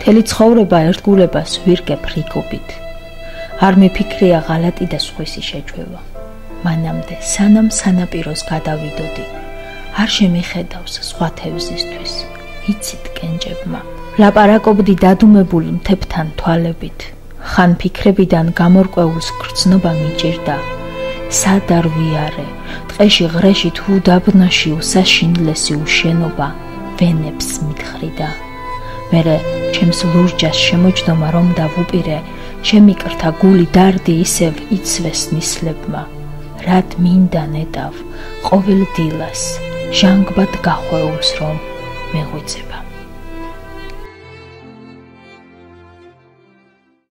მთელი ცხოვრება ერთგულებას ვირკებ რიგობით. არ მიფიქრია ღალატი და სხვისი შეჯვევა. მანამდე სანამ სანაპიროს გადავიდოდი, არ შემიხედავს სხვა თევზისთვის. იცით კენჭებმა. ლაპარაკობდი დადუმებული მთებთან თვალებით. ხან ფიქრებიდან გამორკვეულს გრძნობა მიჭირდა. სად არ ვიარე, ტყეში ღრეში თუ დაბნაში უსაშინლესი უშენობა ვენებს მithხრიდა. მერე ჩემს ლურჯას შემოჯდომა რომ დავუპირე, შემიკრთა გული დარდი ისევ იცვეს ნისლებმა. რად მინდა ნეტავ ყოველ დილას, ჟანგბად გახვეულს რომ მეღვიძება.